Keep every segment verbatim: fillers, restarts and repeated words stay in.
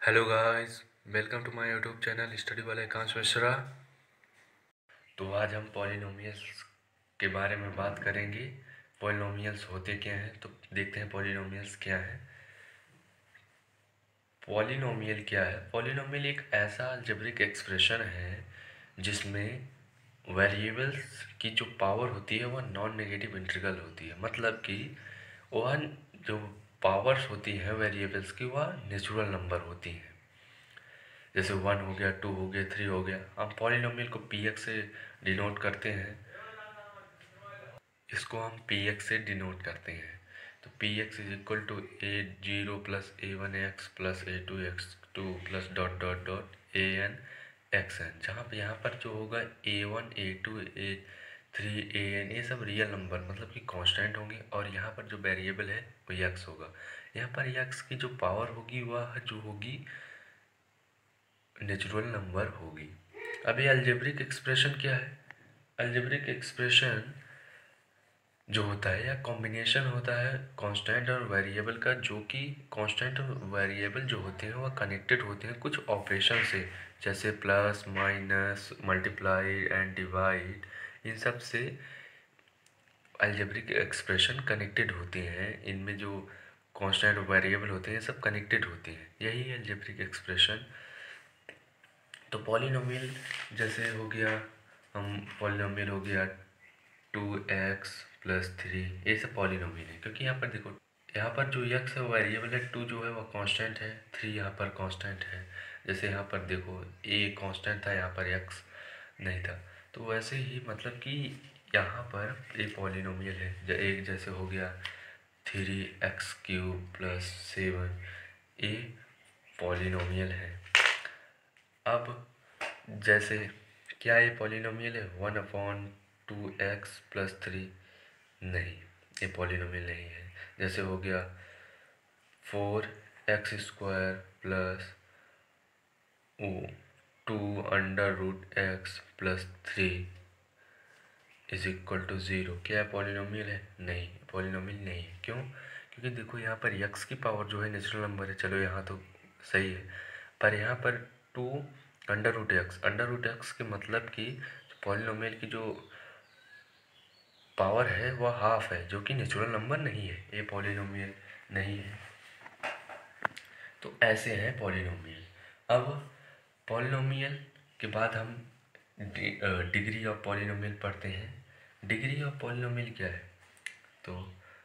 Hello guys, welcome to my YouTube channel study वाले आकांश मिश्रा। तो आज हम पॉलिनोमियल्स के बारे में बात करेंगे। पॉलिनोमियल्स होते क्या हैं, तो देखते हैं पॉलिनोमियल्स क्या है। पॉलिनोमियल क्या है? पॉलिनोमियल एक ऐसा अलजेब्रिक एक्सप्रेशन है जिसमें वेरिएबल्स की जो पावर होती है वह नॉन नेगेटिव इंटीग्रल होती है। मतलब कि वह जो पावर्स होती हैं वेरिएबल्स की वह नेचुरल नंबर होती हैं। जैसे वन हो गया, टू हो गया, थ्री हो गया। हम पॉलिनोमियल को पी एक्स से डिनोट करते हैं। इसको हम पी एक्स से डिनोट करते हैं। तो P X is equal to A zero plus A one X plus A two X two plus dot dot dot A N X N, जहाँ पे यहाँ पर जो होगा A one A two A three A N, ये सब real number मतलब कि कांस्टेंट होंगे। और यहाँ पर जो वेरिएबल है वो एक्स होगा। यहाँ पर एक्स की जो पावर होगी वह जो होगी नेचुरल नंबर होगी। अब ये अलजेब्रिक एक्सप्रेशन क्या है? अलजेब्रिक एक्सप्रेशन जो होता है या कॉम्बिनेशन होता है कांस्टेंट और वेरिएबल का, जो कि कांस्टेंट और वेरिएबल जो होते हैं वह कनेक्टेड होते हैं कुछ ऑपरेशन से, जैसे plus minus multiply and divide. इन सब से अलजेब्रिक एक्सप्रेशन कनेक्टेड होते हैं। इनमें जो कांस्टेंट और वेरिएबल होते हैं सब कनेक्टेड होते हैं, यही है अलजेब्रिक एक्सप्रेशन। तो पॉलिनोमियल जैसे हो गया, हम पॉलिनोमियल हो गया टू एक्स प्लस थ्री, ये सब पॉलिनोमियल है। क्योंकि यहाँ पर देखो, यहाँ पर जो एक्स है वो वेरिएबल है, टू जो है वो कांस्टेंट है, थ्री यहाँ पर कांस्टेंट है। जैसे यहाँ पर देखो ए कांस्टेंट था, यहाँ पर एक्स नहीं था। तो वैसे ही मतलब कि यहाँ पर ये पॉलिनोमियल है। ज एक जैसे हो गया three x cube plus seven, ये पॉलिनोमियल है। अब जैसे क्या ये पॉलिनोमियल है? One upon two x plus three, नहीं, ये पॉलिनोमियल नहीं है। जैसे हो गया four X square plus two under root X plus three is equal to zero, क्या है पॉलिनोमियल है? नहीं, पॉलिनोमियल नहीं है। क्यों? क्योंकि देखो यहाँ पर एक्स की पावर जो है नेचुरल नंबर है, चलो यहाँ तो सही है, पर यहाँ पर two under root X, under root X के मतलब कि पॉलिनोमियल की जो पावर है वह हाफ है, जो कि नेचुरल नंबर नहीं है, ये पॉलिनोमियल नहीं है। तो ऐसे हैं पॉलिनोमियल। अब पॉलिनोमियल के बाद हम डिग्री ऑफ पॉलिनोमियल पढ़ते हैं। डिग्री ऑफ पॉलिनोमियल क्या है? तो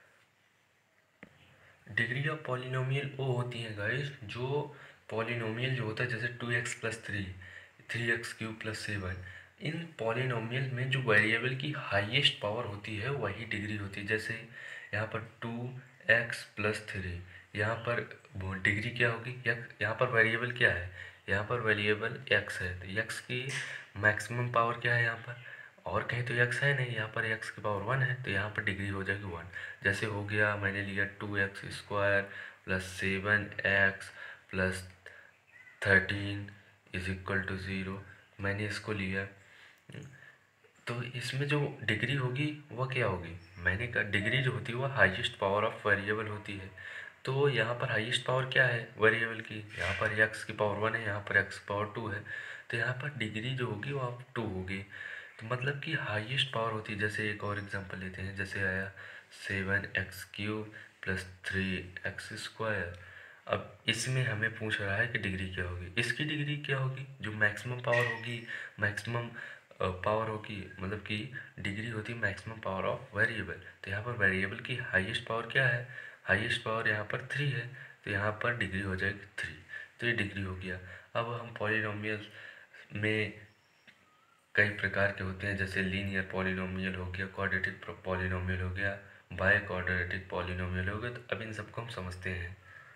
डिग्री ऑफ पॉलिनोमियल वो होती है गाइस, जो पॉलिनोमियल जो होता है जैसे two x plus three, three x cube plus seven, इन पॉलिनोमियल में जो वेरिएबल की हाईएस्ट पावर होती है वही डिग्री होती है। जैसे यहाँ पर टू एक्स प्लस थ्री, यहाँ पर डिग्री क्या होगी? यहाँ पर वेरिएबल क्या है? यहाँ पर वेरिएबल एक्स है, तो एक्स की मैक्सिमम पावर क्या है यहाँ पर? और कहीं तो एक्स है नहीं, यहाँ पर एक्स की पावर वन है, तो यहाँ पर डिग्री हो जाएगी वन। जैसे हो गया, मैंने लिया two x square plus seven x plus thirteen is equal to zero, मैंने इसको लिया। तो इसमें जो डिग्री होगी वह क्या होगी? मैंने कहा डिग्री जो होती है वह हाईएस्ट पावर ऑफ वेरिएबल होती है। तो यहाँ पर हाईएस्ट पावर क्या है वेरिएबल की? यहाँ पर एक्स की पावर वन है, यहाँ पर एक्स की पावर टू है, तो यहाँ पर डिग्री जो होगी वह टू होगी। तो मतलब कि हाईएस्ट पावर होती है। जैसे एक और एग्जांपल लेते हैं, जैसे आया seven x cube plus three x square. अब इसमें हमें पूछ रहा है कि डिग्री क्या होगी। इसकी डिग्री क्या होगी? जो मैक्सिमम पावर होगी, मैक्सिमम पावर होगी, मतलब कि डिग्री होती है मैक्सिमम पावर ऑफ वेरिएबल। तो यहाँ पर वेरिएबल की हाईएस्ट पावर क्या है? हाईएस्ट पावर यहाँ पर थ्री है, तो यहाँ पर डिग्री हो जाएगी थ्री, तो ये डिग्री हो गया। अब हम पॉलिनोमियल में कई प्रकार के होते हैं, जैसे लीनियर पॉलिनोमियल हो गया, क्वाड्रेटिक पॉलिनोमियल हो गया, बाइक्वाड्रेटिक पॉलिनोमियल हो गया। तो अब इन सबको हम समझते हैं।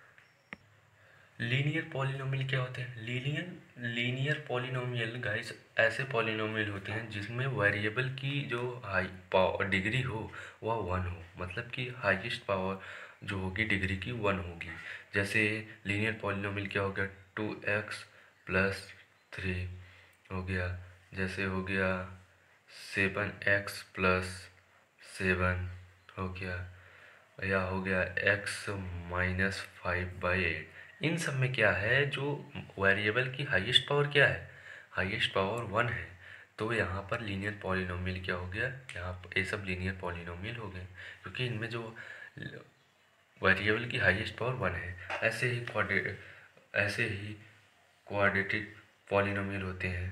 लीनियर पॉलिनोमियल क्या होते हैं? लीनियर लीनियर पॉलिनोमियल गाइस ऐसे पॉलिनोमियल होते हैं जिसमें वेरिएबल की जो हाई पावर डिग्री हो वह वन हो, मतलब कि हाईएस्ट पावर जो होगी डिग्री की वन होगी। जैसे लीनियर पॉलिनोमियल क्या हो गया? टू एक्स प्लस थ्री हो गया, जैसे हो गया सेवन एक्स प्लस सेवन हो गया, या हो गया x minus five by eight. इन सब में क्या है, जो वेरिएबल की हाईएस्ट पावर क्या है, हाईएस्ट पावर वन है, तो यहाँ पर लीनियर पॉलिनोमियल क्या हो गया, यहाँ पर ये सब लीनियर पॉलिनोमियल हो गए, क्योंकि इनमें जो वेरिएबल की हाईएस्ट पावर वन है। ऐसे ही क्वाड्रे ऐसे ही क्वाड्रेटिक पॉलिनोमियल होते हैं,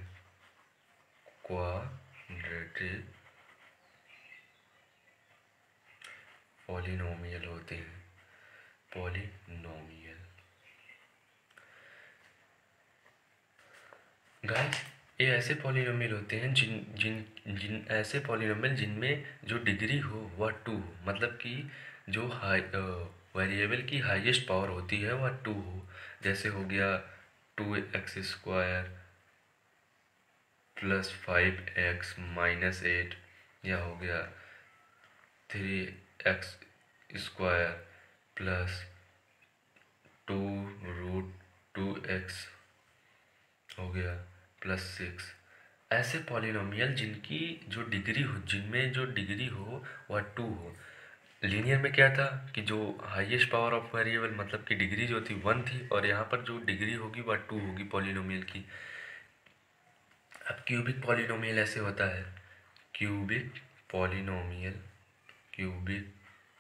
क्वाड्रेटिक पॉलिनोमियल होते हैं, पॉलिनोमियल गाइस, ये ऐसे पॉलिनोमियल होते हैं जिन जिन जिन ऐसे पॉलिनोमियल जिनमें जो डिग्री हो वह टू हो, मतलब कि जो हाई वेरिएबल की हाईएस्ट पावर होती है वह टू हो। जैसे हो गया two x square plus five x minus eight, या हो गया three x square plus two root two x हो गया प्लस सिक्स। ऐसे पॉलिनोमियल जिनकी जो डिग्री हो जिनमें जो डिग्री हो वह टू हो। लीनियर में क्या था कि जो हाईएस्ट पावर ऑफ वेरिएबल मतलब कि डिग्री जो थी वन थी, और यहाँ पर जो डिग्री होगी वह टू होगी पॉलिनोमियल की। अब क्यूबिक पॉलिनोमियल ऐसे होता है, क्यूबिक पॉलिनोमियल क्यूबिक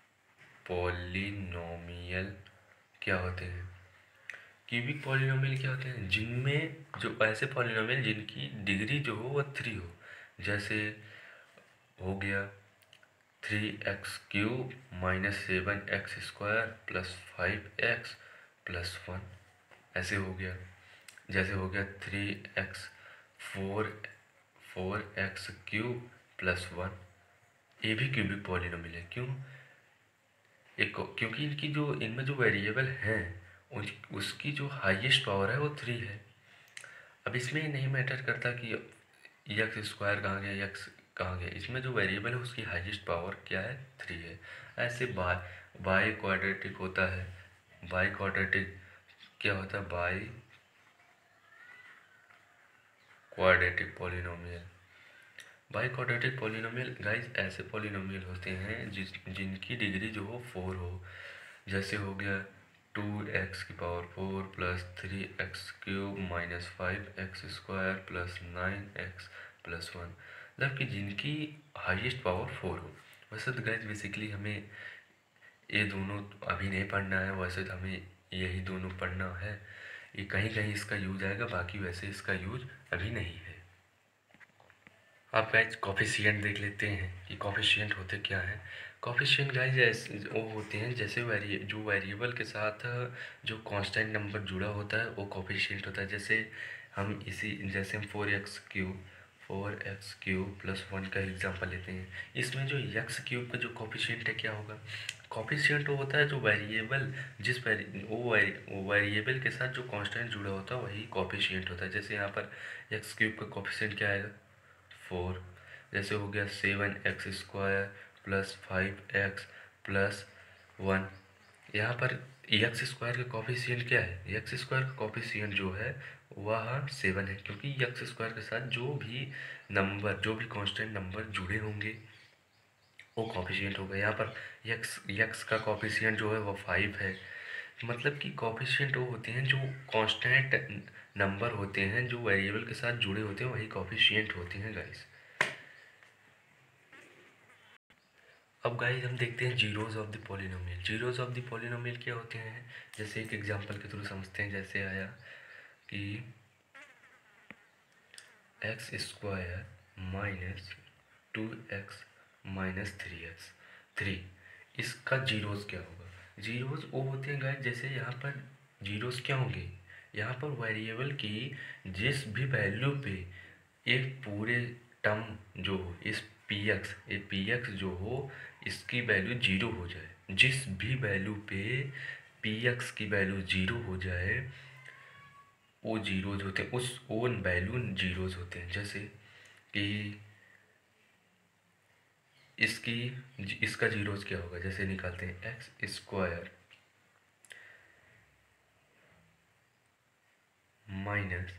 पॉलिनोमियल क्या होते हैं, क्यूबिक पॉलिनोमियल क्या होते हैं, जिनमें जो ऐसे पॉलिनोमियल जिनकी डिग्री जो हो वह थ्री हो। जैसे हो गया three x cube minus seven x square plus five x plus one, ऐसे हो गया। जैसे हो गया three x four four x cube plus one, ये भी क्यूबिक पॉलिनोमियल है। क्यों, एक क्योंकि इनकी जो इनमें जो वेरिएबल हैं उस- उसकी जो हाईएस्ट पावर है वो थ्री है। अब इसमें नहीं मैटर करता कि एक्स स्क्वायर कहाँ गया, एक्स कहाँ गया, इसमें जो वेरिएबल है उसकी हाईएस्ट पावर क्या है, थ्री है। ऐसे बाय बाई क्वाड्रेटिक होता है, बाई क्वाड्रेटिक क्या होता है, biquadratic polynomial. Biquadratic polynomial guys ऐसे पॉलिनोमियल होते हैं जिस जिनकी डिग्री जो हो फोर हो। जैसे हो गया टू एक्स की power four plus three x cube minus five x square plus nine x plus one, मतलब कि जिनकी हाईएस्ट पावर फोर हो। वैसे तो गाइस बेसिकली हमें ये दोनों अभी नहीं पढ़ना है, वैसे तो हमें यही दोनों पढ़ना है, ये कहीं कहीं इसका यूज आएगा, बाकी वैसे इसका यूज अभी नहीं है। आप गाइज कॉफिशिएंट देख लेते हैं कि कॉफिशिएंट होते क्या हैं। कॉफिशिएंट गाइज ऐसे वो होते हैं जैसे वेरिए जो वेरिएबल के साथ जो कांस्टेंट नंबर जुड़ा होता है वो कॉफिशिएंट होता है। जैसे हम इसी जैसे हम four x cube four x cube plus one का एग्जांपल लेते हैं, इसमें जो एक्स क्यूब का जो कॉफिशिएंट है क्या होगा, कॉफिशिएंट वो होता है जो वेरिएबल जिस वेरी वो वेरिएबल के साथ जो कांस्टेंट जुड़ा होता है वही कॉफिशिएंट होता है। जैसे यहाँ पर एक्स क्यूब का कॉफिशिएंट क्या आएगा, फोर। जैसे हो गया seven x square plus five x plus one, यहाँ पर एक्स स्क्वायर का कॉफिशिएंट क्या है, एक्स स्क्वायर का कॉफिशिएंट जो है वह सेवन है, क्योंकि एक्स स्क्वायर के साथ जो भी नंबर जो भी कांस्टेंट नंबर जुड़े होंगे वो कॉफिशिएंट होगा। यहाँ पर एक्स एक्स का कॉफिशिएंट जो है वो फाइव है, मतलब कि कॉफिशिएंट वो होते हैं जो कांस्टेंट नंबर होते हैं जो वेरिएबल के साथ जुड़े होते हैं वही कॉफिशिएंट होते हैं गाइस। अब गाइस हम देखते हैं zeros of the polynomial. Zeros of the polynomial क्या होते हैं, जैसे एक एग्जांपल के थ्रू समझते हैं। जैसे आया कि x square minus two x minus three x three, इसका जीरोज क्या होगा। जीरोज वो होते हैं गाइस, जैसे यहाँ पर जीरोज क्या होंगे, यहाँ पर वेरिएबल की जिस भी वैल्यू पे एक पूरे टर्म जो हो इस पी एक्स ये पी एक्स जो हो इसकी वैल्यू जीरो हो जाए, जिस भी वैल्यू पे पी एक्स की वैल्यू जीरो हो जाए वो जीरोज होते हैं, उस ओन वैल्यू जीरोज होते हैं। जैसे कि इसकी इसका जीरोज क्या होगा, जैसे निकालते हैं x square minus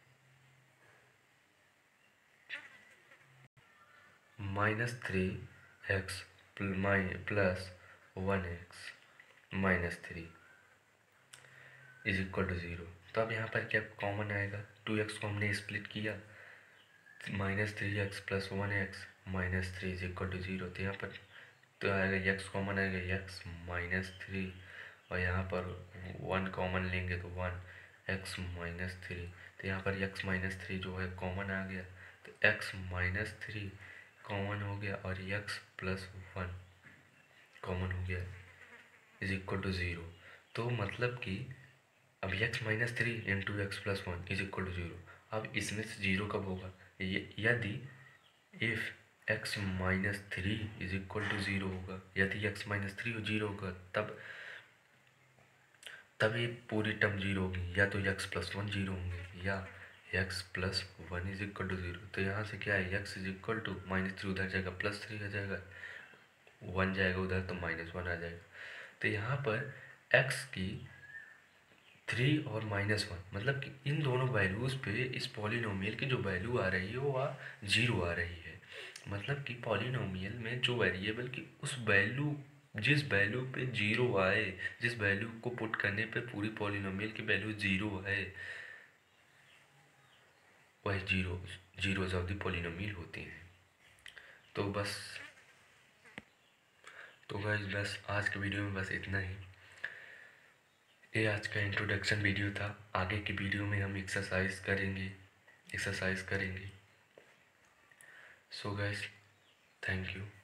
minus three x plus one x minus three, is equal to zero. तो अब यहाँ पर क्या कॉमन आएगा, टू एक्स को हमने स्प्लिट किया, minus three x plus one x minus three is equal to zero. तो यहाँ पर तो आएगा एक्स कॉमन आएगा, एक्स माइनस थ्री, और यहाँ पर वन कॉमन लेंगे तो वन एक्स माइनस थ्री। तो यहाँ पर एक्स माइनस थ्री जो है कॉमन आ गया, तो एक्स माइनस थ्री कॉमन हो गया और एक्स प्लस वन कॉमन हो गया इज इक्वल टू ज़ीरो। तो मतलब कि अब x minus three into x plus one is equal to zero. अब इसमें से ज़ीरो कब होगा, यदि if x minus three is equal to zero होगा, यदि एक्स माइनस थ्री जीरो होगा तब तब ये पूरी टर्म जीरो होगी, या तो एक्स प्लस वन जीरो होंगे या x plus one is equal to zero. तो यहाँ से क्या है, x is equal to minus three उधर जाएगा प्लस थ्री आ जाएगा, वन जाएगा उधर तो माइनस वन आ जाएगा। तो यहाँ पर एक्स की थ्री और माइनस वन मतलब कि इन दोनों वैल्यूज़ पे इस पॉलिनोमियल की जो वैल्यू आ रही है वो आ जीरो आ रही है। मतलब कि पॉलिनोमियल में जो वेरिएबल की उस वैल्यू जिस वैल्यू पे जीरो आए, जिस वैल्यू को पुट करने पे पूरी पॉलिनोमियल की वैल्यू जीरो है, वह zero zeros of the polynomial होती हैं। तो बस तो गाइस बस आज के वीडियो में बस इतना ही। ये आज का इंट्रोडक्शन वीडियो था। आगे की वीडियो में हम एक्सरसाइज करेंगे एक्सरसाइज करेंगे सो गाइस थैंक यू।